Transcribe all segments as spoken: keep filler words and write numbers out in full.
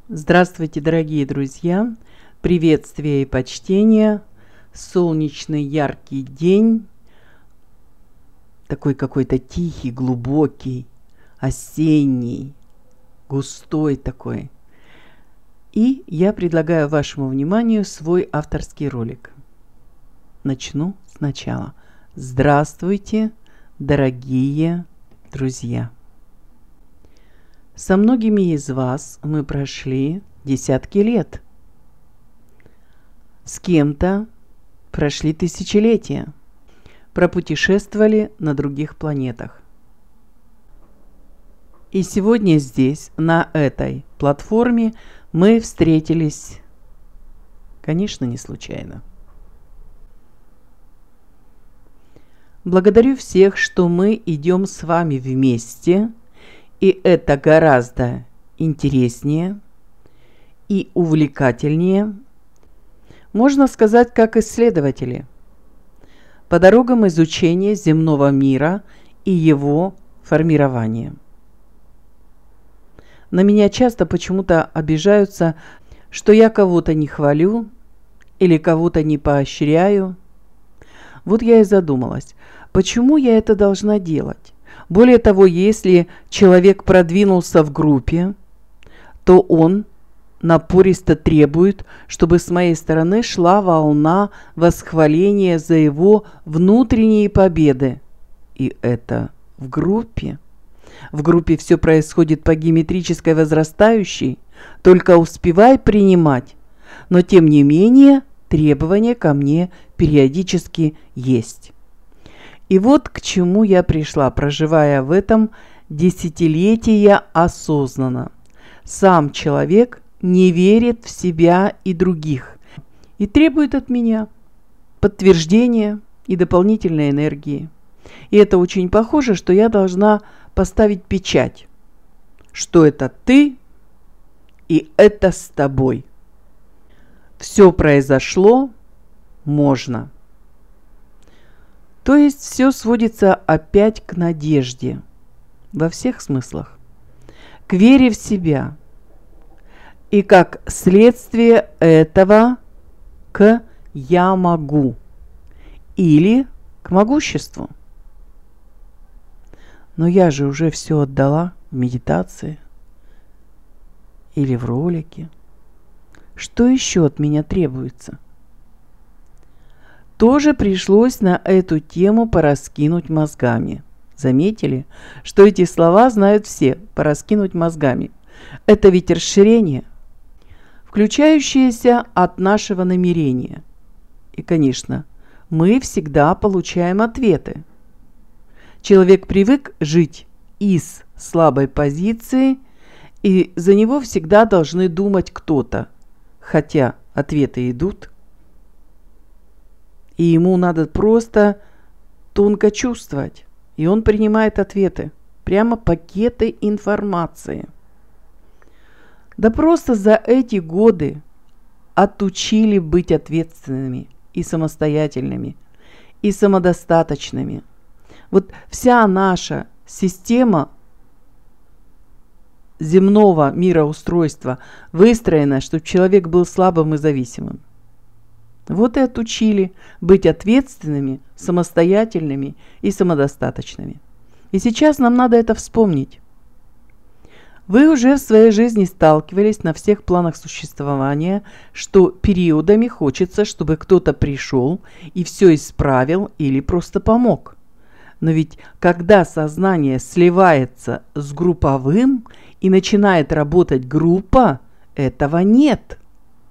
Здравствуйте, дорогие друзья! Приветствие и почтение. Солнечный яркий день, такой какой-то тихий, глубокий, осенний, густой такой. И я предлагаю вашему вниманию свой авторский ролик. Начну сначала. Здравствуйте, дорогие друзья! Со многими из вас мы прошли десятки лет. С кем-то прошли тысячелетия. Пропутешествовали на других планетах. И сегодня здесь, на этой платформе, мы встретились, конечно, не случайно. Благодарю всех, что мы идем с вами вместе. И это гораздо интереснее и увлекательнее, можно сказать, как исследователи, по дорогам изучения земного мира и его формирования. На меня часто почему-то обижаются, что я кого-то не хвалю или кого-то не поощряю. Вот я и задумалась, почему я это должна делать? Более того, если человек продвинулся в группе, то он напористо требует, чтобы с моей стороны шла волна восхваления за его внутренние победы. И это в группе. В группе все происходит по геометрической возрастающей, только успевай принимать. Но тем не менее требования ко мне периодически есть. И вот к чему я пришла, проживая в этом десятилетие осознанно. Сам человек не верит в себя и других и требует от меня подтверждения и дополнительной энергии. И это очень похоже, что я должна поставить печать, что это ты и это с тобой. Все произошло, можно. То есть все сводится опять к надежде во всех смыслах, к вере в себя и как следствие этого к «я могу» или к могуществу. Но я же уже все отдала в медитации или в ролике. Что еще от меня требуется? Тоже пришлось на эту тему пораскинуть мозгами. Заметили, что эти слова знают все, пораскинуть мозгами. Это ведь расширение, включающееся от нашего намерения. И, конечно, мы всегда получаем ответы. Человек привык жить из слабой позиции, и за него всегда должны думать кто-то, хотя ответы идут. И ему надо просто тонко чувствовать. И он принимает ответы. Прямо пакеты информации. Да просто за эти годы отучили быть ответственными и самостоятельными, и самодостаточными. Вот вся наша система земного мироустройства выстроена, чтобы человек был слабым и зависимым. Вот и отучили быть ответственными, самостоятельными и самодостаточными. И сейчас нам надо это вспомнить. Вы уже в своей жизни сталкивались на всех планах существования, что периодами хочется, чтобы кто-то пришел и все исправил или просто помог. Но ведь когда сознание сливается с групповым и начинает работать группа, этого нет.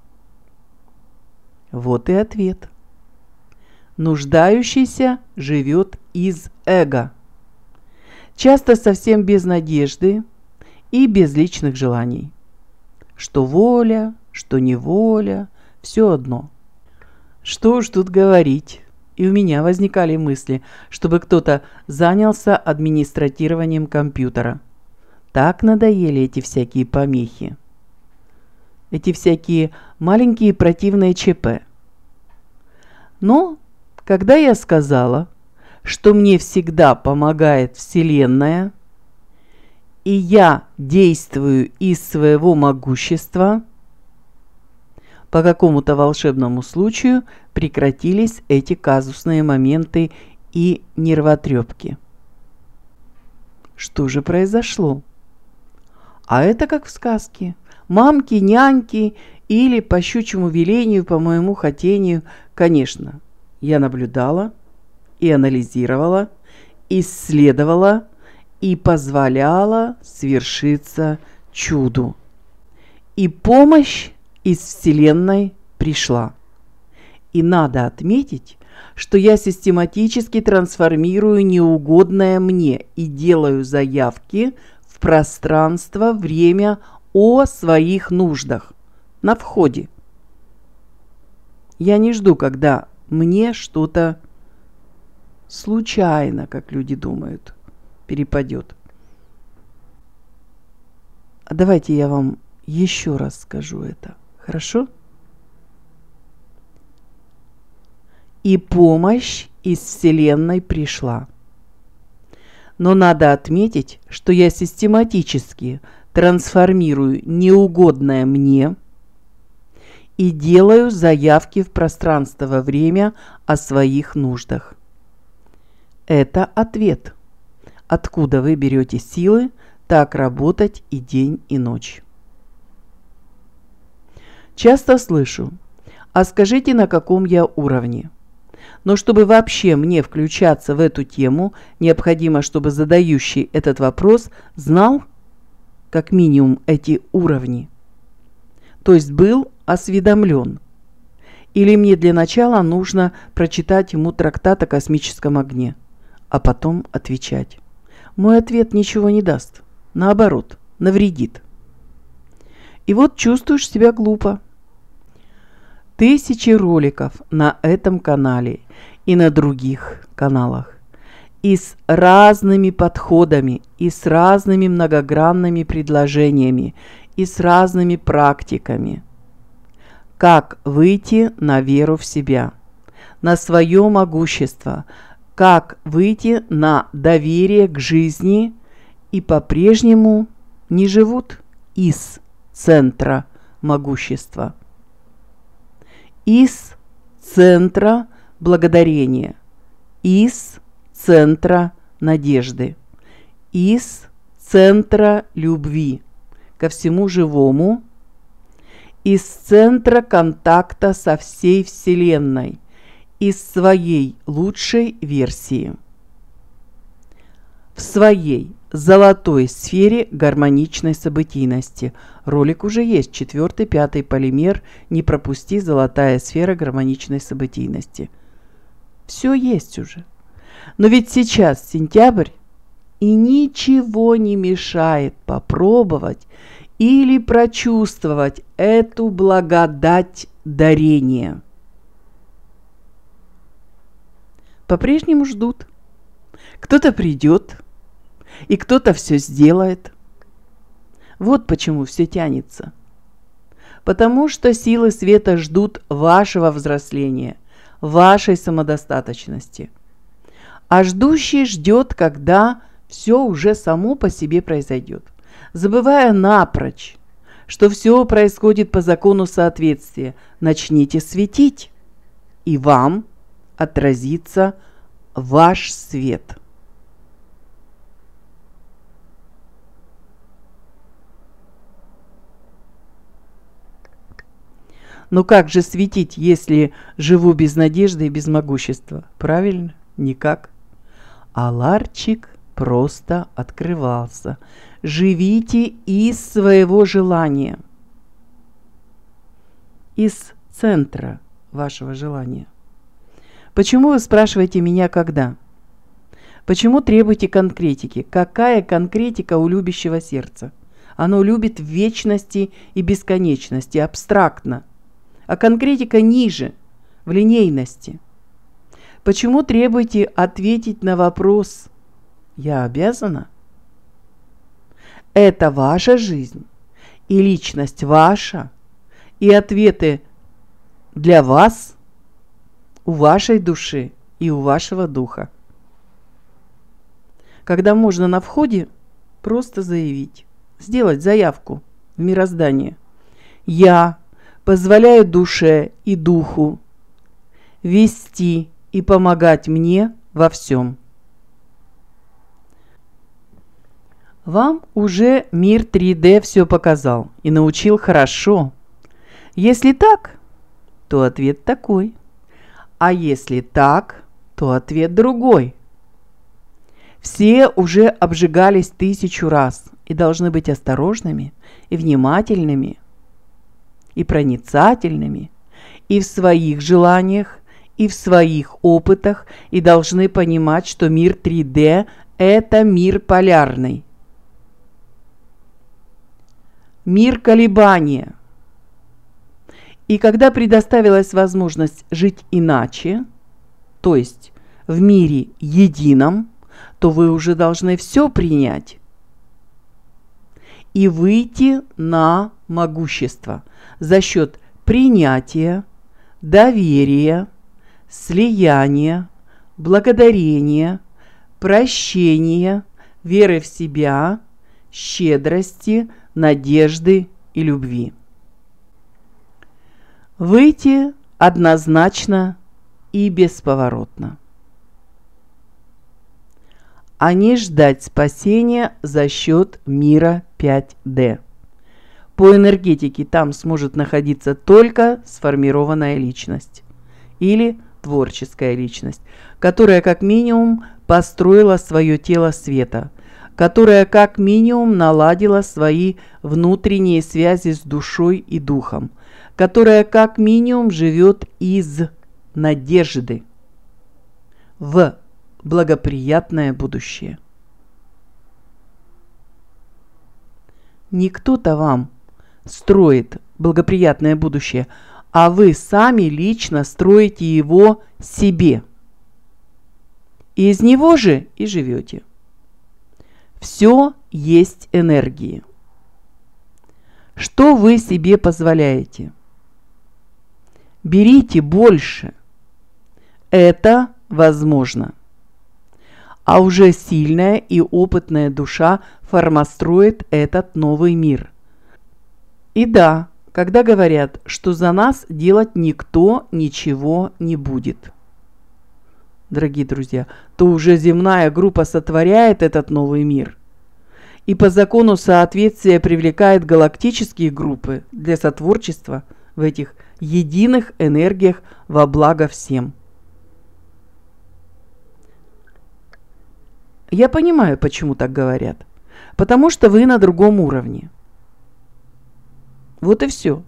Вот и ответ. Нуждающийся живет из эго. Часто совсем без надежды и без личных желаний. Что воля, что неволя, все одно. Что уж тут говорить. И у меня возникали мысли, чтобы кто-то занялся администрированием компьютера. Так надоели эти всякие помехи. Эти всякие маленькие противные ЧП. Но когда я сказала, что мне всегда помогает Вселенная, и я действую из своего могущества, по какому-то волшебному случаю прекратились эти казусные моменты и нервотрепки. Что же произошло? А это как в сказке. Мамки, няньки или по щучьему велению, по моему хотению. Конечно, я наблюдала и анализировала, исследовала и позволяла свершиться чуду. И помощь из Вселенной пришла. И надо отметить, что я систематически трансформирую неугодное мне и делаю заявки в пространство, время о своих нуждах на входе. Я не жду, когда мне что-то случайно, как люди думают, перепадет. А давайте я вам еще раз скажу это. Хорошо? И помощь из Вселенной пришла. Но надо отметить, что я систематически трансформирую неугодное мне и делаю заявки в пространство во время о своих нуждах. Это ответ. Откуда вы берете силы так работать и день, и ночь? Часто слышу: а скажите, на каком я уровне? Но чтобы вообще мне включаться в эту тему, необходимо, чтобы задающий этот вопрос знал как минимум эти уровни. То есть был осведомлен. Или мне для начала нужно прочитать ему трактат о космическом огне, а потом отвечать. Мой ответ ничего не даст. Наоборот, навредит. И вот чувствуешь себя глупо. Тысячи роликов на этом канале и на других каналах. И с разными подходами, и с разными многогранными предложениями, и с разными практиками. Как выйти на веру в себя, на свое могущество, как выйти на доверие к жизни и по-прежнему не живут из центра могущества. Из центра благодарения, из центра надежды, из центра любви ко всему живому, из центра контакта со всей Вселенной, из своей лучшей версии, в своей золотой сфере гармоничной событийности. Ролик уже есть. Четвертый, пятый полимер. Не пропусти. Золотая сфера гармоничной событийности. Все есть уже. Но ведь сейчас сентябрь, и ничего не мешает попробовать или прочувствовать эту благодать дарения. По-прежнему ждут. Кто-то придет, и кто-то все сделает. Вот почему все тянется. Потому что силы света ждут вашего взросления, вашей самодостаточности. А ждущий ждет, когда все уже само по себе произойдет, забывая напрочь, что все происходит по закону соответствия. Начните светить, и вам отразится ваш свет. Но как же светить, если живу без надежды и без могущества? Правильно? Никак. А ларчик просто открывался. Живите из своего желания. Из центра вашего желания. Почему вы спрашиваете меня когда? Почему требуете конкретики? Какая конкретика у любящего сердца? Оно любит в вечности и бесконечности, абстрактно. А конкретика ниже, в линейности. Почему требуете ответить на вопрос «Я обязана?» Это ваша жизнь, и личность ваша, и ответы для вас, у вашей души и у вашего духа. Когда можно на входе просто заявить, сделать заявку в мироздание. Я позволяю душе и духу вести и помогать мне во всем. Вам уже мир три дэ все показал и научил хорошо. Если так, то ответ такой. А если так, то ответ другой. Все уже обжигались тысячу раз и должны быть осторожными и внимательными, и проницательными, и в своих желаниях, и в своих опытах, и должны понимать, что мир три дэ – это мир полярный. Мир колебания. И когда предоставилась возможность жить иначе, то есть в мире едином, то вы уже должны все принять и выйти на могущество за счет принятия, доверия, слияния, благодарения, прощения, веры в себя, щедрости, надежды и любви. Выйти однозначно и бесповоротно, а не ждать спасения за счет мира пять дэ. По энергетике там сможет находиться только сформированная личность или творческая личность, которая как минимум построила свое тело света, которая как минимум наладила свои внутренние связи с душой и духом, которая как минимум живет из надежды в благоприятное будущее. Не кто-то вам строит благоприятное будущее, а вы сами лично строите его себе. И из него же и живете. Все есть энергии. Что вы себе позволяете? Берите больше. Это возможно. А уже сильная и опытная душа формостроит этот новый мир. И да, когда говорят, что за нас делать никто ничего не будет, дорогие друзья, то уже земная группа сотворяет этот новый мир. И по закону соответствия привлекает галактические группы для сотворчества в этих единых энергиях во благо всем. Я понимаю, почему так говорят. Потому что вы на другом уровне. Вот и все.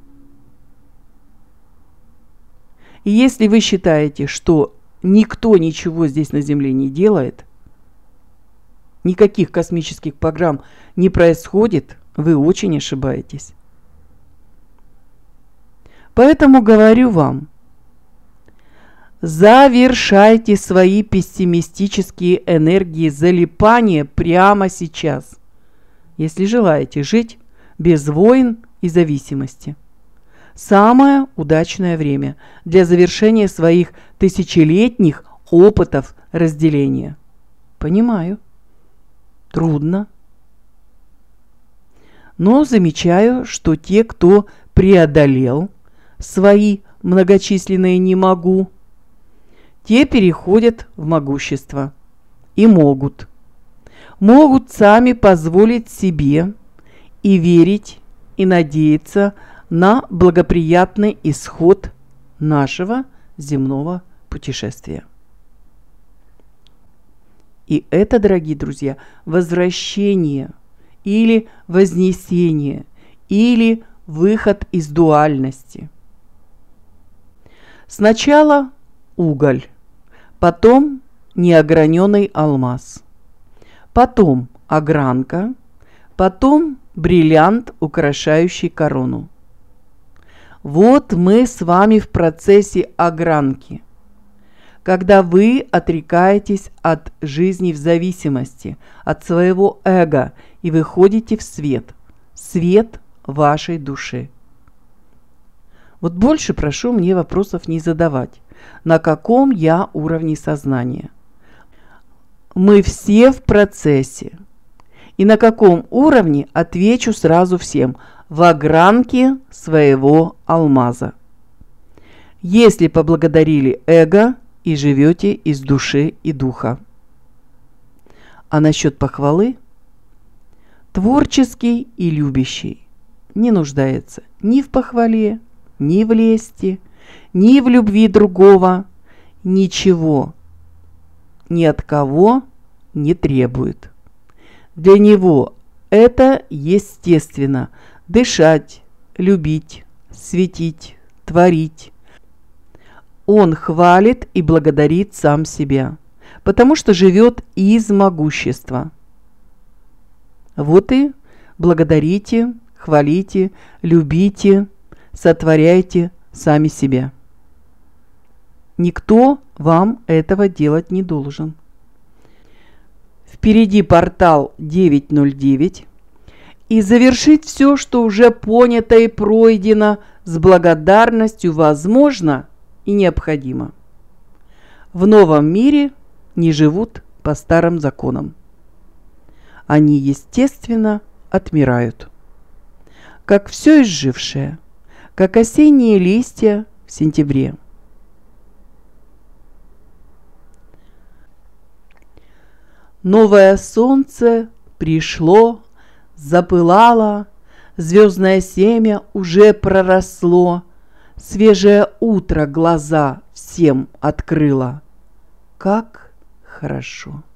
И если вы считаете, что никто ничего здесь на Земле не делает, никаких космических программ не происходит, вы очень ошибаетесь. Поэтому говорю вам, завершайте свои пессимистические энергии залипания прямо сейчас, если желаете жить без войн и зависимости. Самое удачное время для завершения своих тысячелетних опытов разделения. Понимаю. Трудно. Но замечаю, что те, кто преодолел свои многочисленные «не могу», те переходят в могущество и могут. Могут сами позволить себе и верить, и надеяться на благоприятный исход нашего земного путешествия. И это, дорогие друзья, возвращение или вознесение, или выход из дуальности. Сначала уголь, потом неограненный алмаз, потом огранка, потом бриллиант, украшающий корону. Вот мы с вами в процессе огранки, когда вы отрекаетесь от жизни в зависимости, от своего эго и выходите в свет, свет вашей души. Вот больше прошу мне вопросов не задавать. На каком я уровне сознания? Мы все в процессе. И на каком уровне, отвечу сразу всем. В огранке своего алмаза. Если поблагодарили эго и живете из души и духа. А насчет похвалы? Творческий и любящий не нуждается ни в похвале, ни в лести, ни в любви другого, ничего ни от кого не требует. Для него это естественно – дышать, любить, светить, творить. Он хвалит и благодарит сам себя, потому что живет из могущества. Вот и благодарите, хвалите, любите, сотворяйте сами себя. Никто вам этого делать не должен. Впереди портал девять ноль девять. И завершить все, что уже понято и пройдено, с благодарностью возможно и необходимо. В новом мире не живут по старым законам. Они, естественно, отмирают. Как все изжившее, как осенние листья в сентябре. Новое солнце пришло, запылало, звездное семя уже проросло, свежее утро глаза всем открыло. Как хорошо!